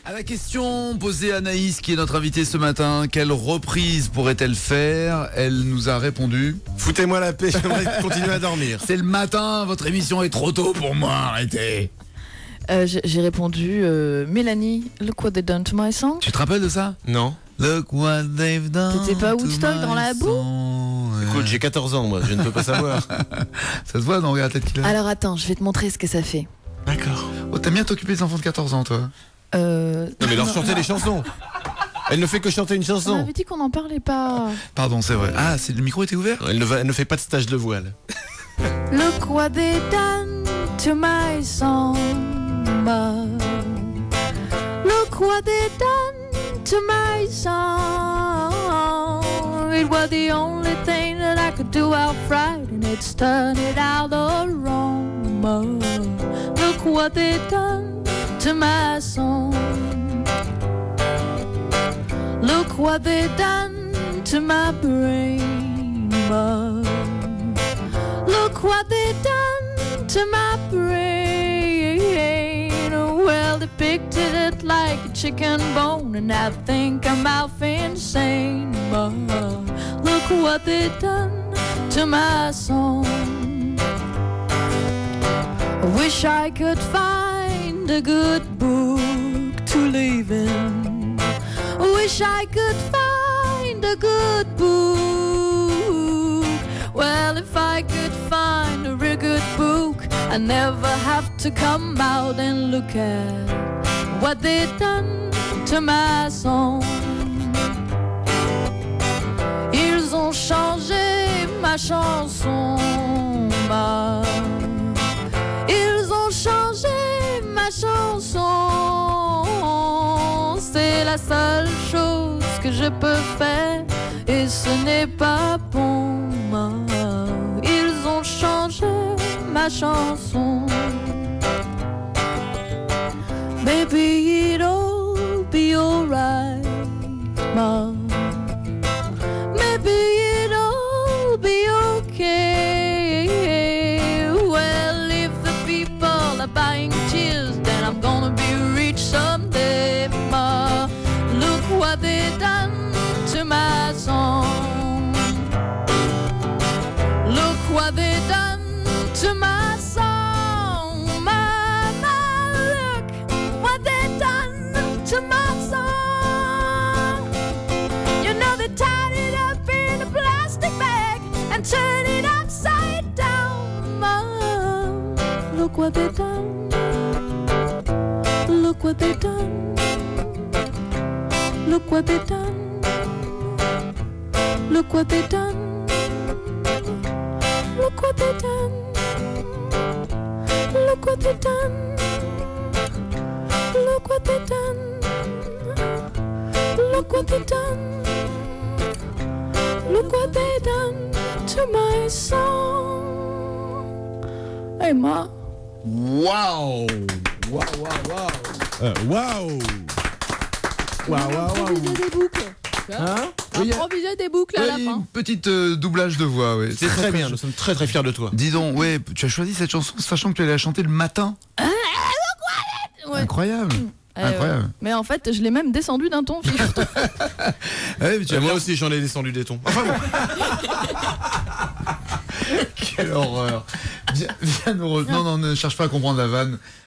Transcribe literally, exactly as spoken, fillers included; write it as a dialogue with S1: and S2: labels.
S1: À la question posée à Anaïs, qui est notre invitée ce matin, quelle reprise pourrait-elle faire? Elle nous a répondu:
S2: foutez-moi la paix, j'aimerais continuer à dormir.
S1: C'est le matin, votre émission est trop tôt pour moi, arrêtez.
S3: Euh, j'ai, j'ai répondu euh, Mélanie, look what they've done to my song.
S1: Tu te rappelles de ça?
S2: Non.
S1: Look what they've done.
S3: T'étais pas à
S1: to
S3: Woodstock
S1: my
S3: dans la boue?
S1: song.
S2: Écoute, j'ai quatorze ans, moi, je ne peux pas savoir.
S1: Ça se voit, non? Regarde la tête qu'il a.
S3: Alors attends, je vais te montrer ce que ça fait.
S2: D'accord.
S1: Oh, t'aimes bien t'occuper des enfants de quatorze ans, toi?
S3: Euh...
S2: Non, mais leur chanter les chansons. Elle ne fait que chanter une
S3: On
S2: chanson.
S3: avait dit qu'on n'en parlait pas.
S1: Pardon, c'est vrai. Ah, c'est, le micro était ouvert?
S2: Elle ne, va, elle ne fait pas de stage de voile.
S3: Look what they done to my song. Look what they done to my song. It was the only thing that I could do out right, and it's turned it out all wrong. Look what they done to my song. Look what they done to my brain. Look what they done to my brain. Well, they picked it like a chicken bone, and I think I'm half insane. Look what they done to my song. I wish I could find a good book to live in. I wish I could find a good book. Well, if I could find a real good book, I'd never have to come out and look at what they've done to my song. Ils ont changé ma chanson. Ma... Ils ont changé ma chanson. C'est la seule chose que je peux faire, et ce n'est pas bon. Ils ont changé ma chanson. Maybe it'll be alright, Mom. Maybe it'll be okay. Well, if the people are buying tears, then I'm gonna be rich someday, Ma. Look what they done to my song. Look what they done to my song, Mama. Look what they done to my song. You know they tied it up in a plastic bag and turned it upside down, Mom. Look what they done. Look what they done. Look what they done. Look what they done. Look what they done. Look what they done. Look what they done. Look what they done. Look what they done to my song. Hey, Ma.
S1: Waouh! Waouh, waouh, waouh!
S2: Euh, Waouh! Waouh, waouh, waouh!
S3: Des boucles.
S2: Hein?
S3: Improviser des boucles à la
S1: Oui,
S3: fin.
S1: une petite euh, doublage de voix, oui.
S2: C'est très bien, nous sommes très très fiers de toi.
S1: Dis donc, ouais, tu as choisi cette chanson sachant que tu allais la chanter le matin.
S3: Ouais.
S1: Incroyable.
S3: Euh,
S1: Incroyable.
S3: Mais en fait, je l'ai même descendu d'un ton, figure-toi.
S1: Ouais, mais tu
S2: Et
S1: as
S2: moi
S1: bien-
S2: aussi j'en ai descendu des tons. Enfin bon.
S1: Quelle horreur. Viens, viens nous re- Non, non, ne cherche pas à comprendre la vanne.